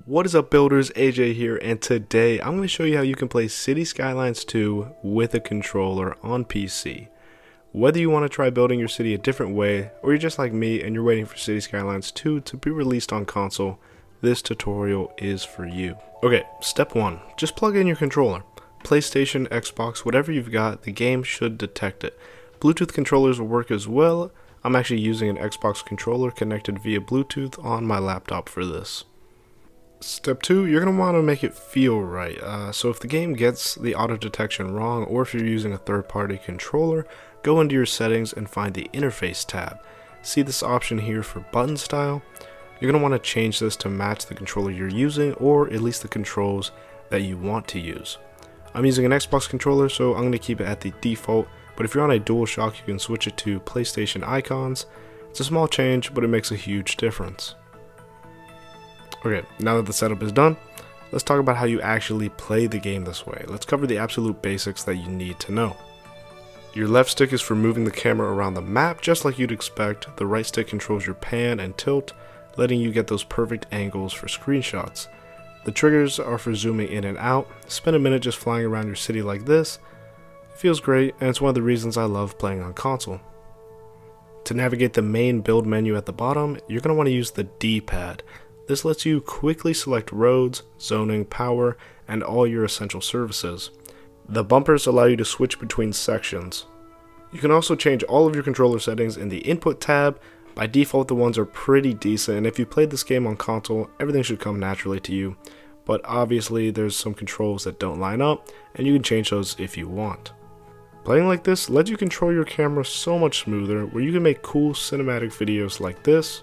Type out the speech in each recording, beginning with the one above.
What is up, builders? AJ here, and today I'm going to show you how you can play City Skylines 2 with a controller on PC. Whether you want to try building your city a different way, or you're just like me and you're waiting for City Skylines 2 to be released on console, this tutorial is for you. Okay, step 1. Just plug in your controller. PlayStation, Xbox, whatever you've got, the game should detect it. Bluetooth controllers will work as well. I'm actually using an Xbox controller connected via Bluetooth on my laptop for this. Step 2, you're going to want to make it feel right. So if the game gets the auto detection wrong, or if you're using a third-party controller, go into your settings and find the interface tab. See this option here for button style? You're going to want to change this to match the controller you're using, or at least the controls that you want to use. I'm using an Xbox controller, so I'm going to keep it at the default, but if you're on a DualShock, you can switch it to PlayStation icons. It's a small change, but it makes a huge difference. Okay, now that the setup is done, let's talk about how you actually play the game this way. Let's cover the absolute basics that you need to know. Your left stick is for moving the camera around the map, just like you'd expect. The right stick controls your pan and tilt, letting you get those perfect angles for screenshots. The triggers are for zooming in and out. Spend a minute just flying around your city like this. It feels great, and it's one of the reasons I love playing on console. To navigate the main build menu at the bottom, you're going to want to use the D-pad. This lets you quickly select roads, zoning, power, and all your essential services. The bumpers allow you to switch between sections. You can also change all of your controller settings in the input tab. By default, the ones are pretty decent, and if you played this game on console, everything should come naturally to you. But obviously, there's some controls that don't line up, and you can change those if you want. Playing like this lets you control your camera so much smoother, where you can make cool cinematic videos like this.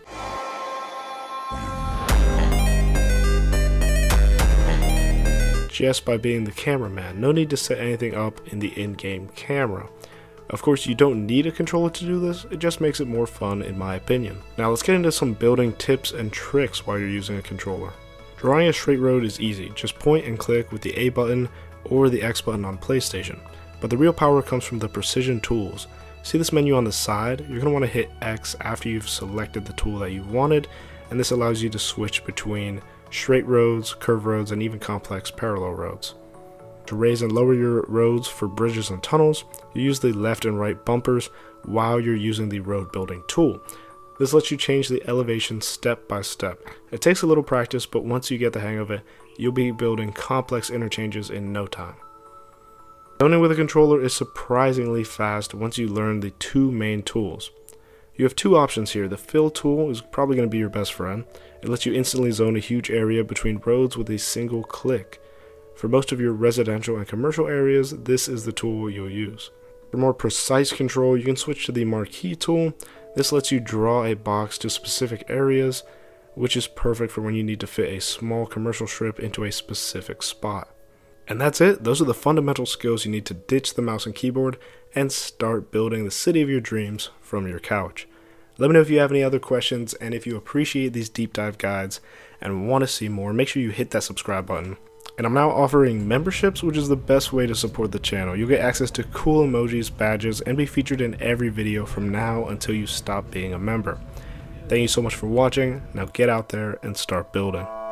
Just by being the cameraman. No need to set anything up in the in-game camera. Of course, you don't need a controller to do this, it just makes it more fun in my opinion. Now let's get into some building tips and tricks while you're using a controller. Drawing a straight road is easy, just point and click with the A button or the X button on PlayStation. But the real power comes from the precision tools. See this menu on the side? You're going to want to hit X after you've selected the tool that you wanted, and this allows you to switch between straight roads, curved roads, and even complex parallel roads. To raise and lower your roads for bridges and tunnels, you use the left and right bumpers while you're using the road building tool. This lets you change the elevation step by step. It takes a little practice, but once you get the hang of it, you'll be building complex interchanges in no time. Zoning with a controller is surprisingly fast once you learn the two main tools. You have two options here. The fill tool is probably going to be your best friend. It lets you instantly zone a huge area between roads with a single click. For most of your residential and commercial areas, this is the tool you'll use. For more precise control, you can switch to the Marquee tool. This lets you draw a box to specific areas, which is perfect for when you need to fit a small commercial strip into a specific spot. And that's it. Those are the fundamental skills you need to ditch the mouse and keyboard and start building the city of your dreams from your couch. Let me know if you have any other questions, and if you appreciate these deep dive guides and want to see more, make sure you hit that subscribe button. And I'm now offering memberships, which is the best way to support the channel. You'll get access to cool emojis, badges, and be featured in every video from now until you stop being a member. Thank you so much for watching. Now get out there and start building.